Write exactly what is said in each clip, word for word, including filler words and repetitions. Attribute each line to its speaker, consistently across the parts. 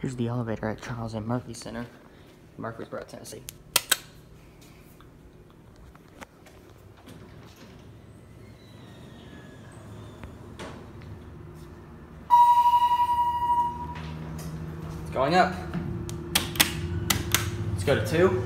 Speaker 1: Here's the elevator at Charles M. Murphy Center, Murfreesboro, Tennessee. It's going up. Let's go to two.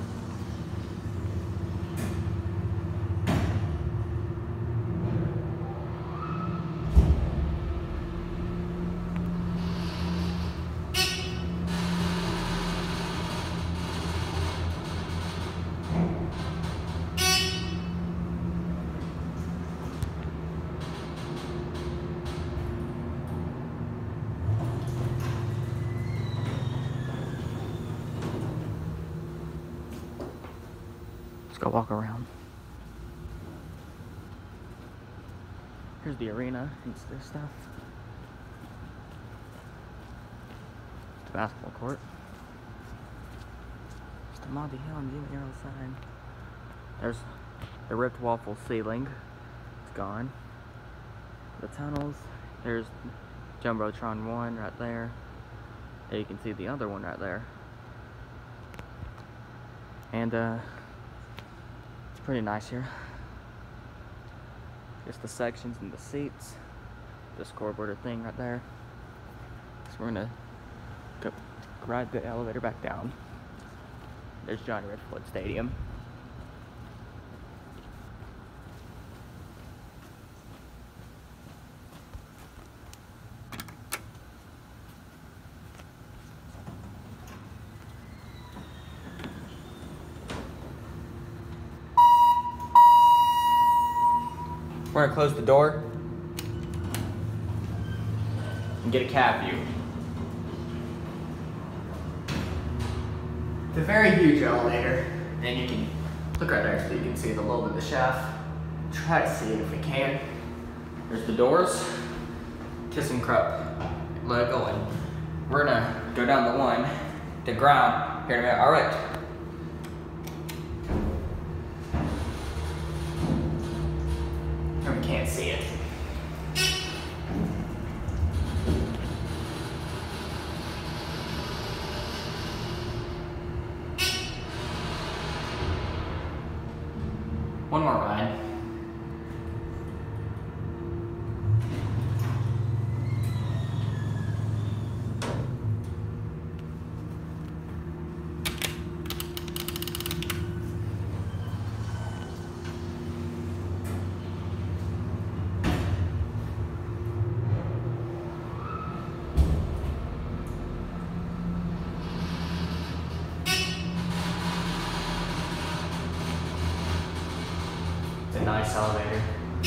Speaker 1: Let's go walk around. Here's the arena. It's this stuff. The basketball court. There's the Monty Hill and Jimmy Earl sign. There's the ripped waffle ceiling. It's gone. The tunnels. There's Jumbotron one right there. And you can see the other one right there. And uh pretty nice here. Just the sections and the seats. The scoreboard thing right there. So we're gonna go ride the elevator back down. There's Johnny Redfoot Stadium. We're gonna close the door and get a cab view. It's a very huge elevator, and you can look right there so you can see the lobe of the shaft. Try to see it if we can. There's the doors, ThyssenKrupp logo, and we're gonna go down the one, the ground here in a minute. All right. Can't see it. One more ride. It's a nice elevator.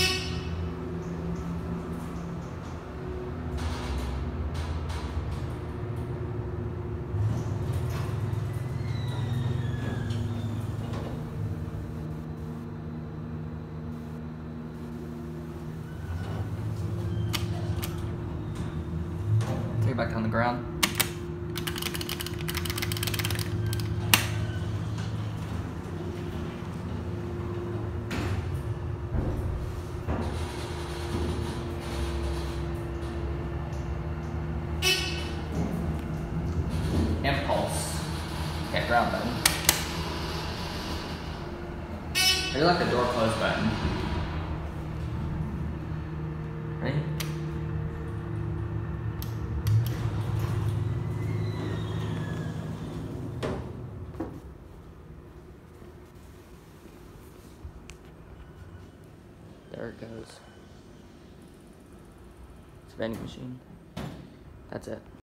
Speaker 1: Take it back on the ground. Impulse. Hit ground button. I do like the door close button. Ready? There it goes. It's a vending machine. That's it.